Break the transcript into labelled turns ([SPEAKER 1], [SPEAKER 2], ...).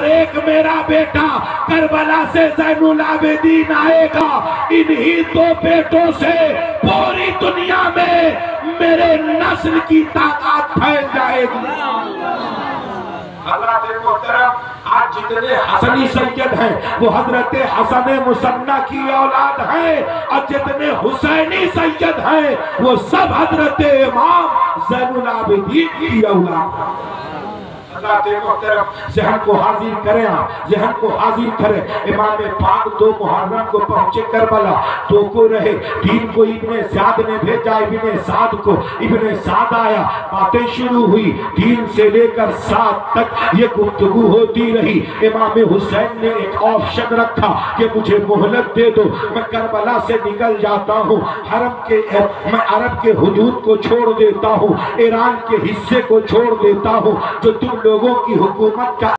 [SPEAKER 1] اور ایک میرا بیٹا کربلا سے زین العابدین آئے گا. انہی دو بیٹوں سے پوری دنیا میں میرے نسل کی طاقت پھیل جائے گی. حضرات محترم آج جتنے حسنی سید ہیں وہ حضرت حسن مثنی کی اولاد ہیں، اور جتنے حسینی سید ہیں وہ سب حضرت امام زین العابدین کی اولاد ہیں. حضرات محترم ذہن کو حاضر کریں، ذہن کو حاضر کریں. امام پاک 2 محرم کو پہنچے کربلا، 2 کو رہے. 3 کو ابن سعد نے بھیجا ابن سعد کو. ابن سعد آیا، باتیں شروع ہوئی. 3 سے لے کر 7 تک یہ گفتگو ہوتی رہی. امام حسین نے ایک آپشن رکھا کہ مجھے مہلت دے دو، میں کربلا سے نکل جاتا ہوں، میں عرب کے حدود کو چھوڑ دیتا ہوں، ایران کے حصے کو چھوڑ دیتا ہوں جو تم لوگوں کی حکومت کا